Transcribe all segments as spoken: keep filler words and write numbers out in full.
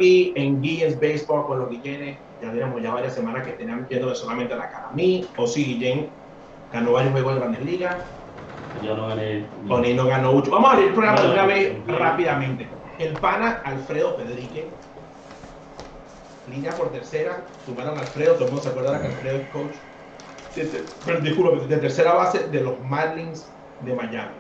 aquí en Guillen's Baseball con los Guillenes. Ya tenemos ya varias semanas que tenían viendo solamente la cara a mí. O sí, Guillén ganó varios juegos de Grandes Ligas. Yo no gané. Oni no ganó mucho. Vamos a abrir el programa de una vez rápidamente. El pana Alfredo Pedrique, línea por tercera, sumaron a Alfredo, todo el mundo se acuerda que Alfredo es coach de, de, pero, disculpe, de tercera base de los Marlins de Miami.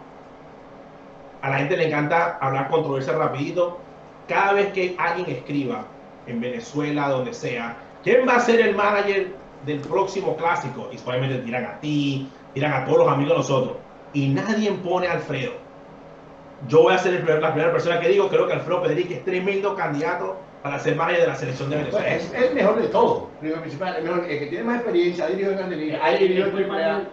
A la gente le encanta hablar controversia rapidito. Cada vez que alguien escriba en Venezuela, donde sea, ¿quién va a ser el manager del próximo clásico? Y obviamente tiran a ti, tiran a todos los amigos de nosotros. Y nadie pone a Alfredo. Yo voy a ser el primer, la primera persona que digo, creo que Alfredo Pedrique es tremendo candidato para ser manager de la selección de Venezuela. Pues es el mejor de todos, el principal, el, mejor, el que tiene más experiencia, ha dirigido en Grandes Ligas, ha dirigido en Triple A.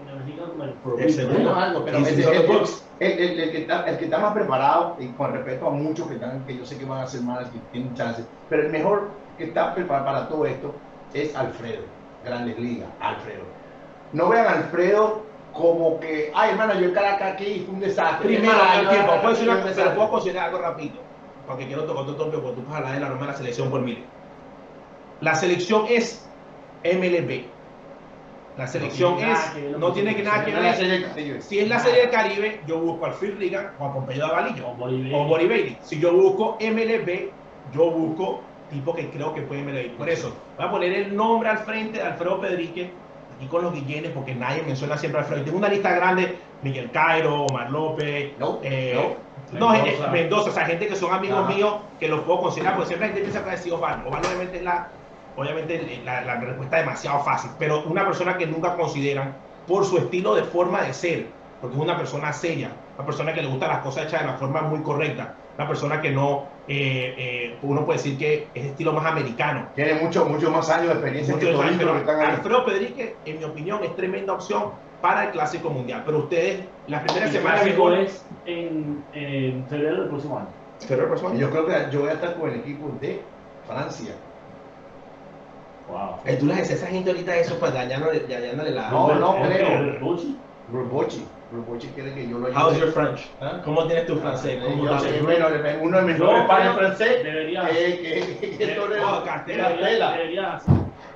El segundo, algo, pero el, el, el, el, el, que está, el que está más preparado, y con respeto a muchos que, están, que yo sé que van a ser más, que tienen chances, pero el mejor que está preparado para todo esto es Alfredo, Grandes Ligas, Alfredo. No vean a Alfredo como que, ay hermano, yo el Caracas aquí fue un desastre. Primero, el tiempo, puedo decir una cosa, puedo considerar algo rápido, porque quiero tocar otro tópico, porque tú vas a hablar de la norma de la selección por mil. La selección es M L B. La selección no es, que, no tiene que nada que ver. Si es la Serie del Caribe, yo busco al Phil Regan o a Pompeyo Davalillo o Bori Bailey. Si yo busco M L B, yo busco tipo que creo que puede M L B. Por eso, voy a poner el nombre al frente de Alfredo Pedrique, aquí con los Guillenes, porque nadie menciona siempre a Alfredo. Tengo una lista grande, Miguel Cairo, Omar López, no, eh, no, no Mendoza. Mendoza, o sea, gente que son amigos Ajá. míos, que los puedo considerar, porque siempre la gente piensa que ha sido Omar. Omar obviamente es la... Obviamente la, la respuesta es demasiado fácil, pero una persona que nunca consideran por su estilo de forma de ser, porque es una persona seria, una persona que le gusta las cosas hechas de la forma muy correcta, una persona que no, eh, eh, uno puede decir que es estilo más americano. Tiene mucho, mucho más años de experiencia mucho que todos años, pero que están Alfredo Pedrique, en mi opinión, es tremenda opción para el Clásico Mundial, pero ustedes, las primeras semanas... ¿Qué es en, en febrero del próximo año? ¿Febrero del próximo año? Yo creo que yo voy a estar con el equipo de Francia. Wow. Eh, tú les dices a esa gente ahorita eso para dañándole, dañándole la... No, no creo. Robochi. Robochi quiere que yo lo ayude. How's your French? ¿Ah? ¿Cómo tienes tu francés? ¿Cómo yo sé, bueno, uno de mis mejores padres francés. Debería. Que, que, que, que debería, oh, Cartela. Debería.